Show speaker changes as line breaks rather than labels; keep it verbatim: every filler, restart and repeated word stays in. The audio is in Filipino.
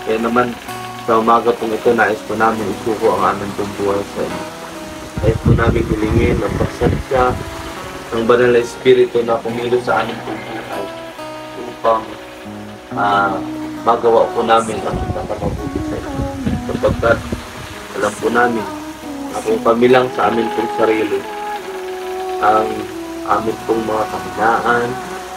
Kaya naman, sa umaga pong ito, nais po namin isuko ang aming pong buhay sa inyo. Nais po namin hilingin ang pagsasya ng banal na Espiritu na kumilos sa aming pong buhay upang uh, magawa po namin ang pinakamabuti sa inyo. Sapagkat alam po namin na kung kami lang sa amin pong sarili, ang amin pong mga kahinaan,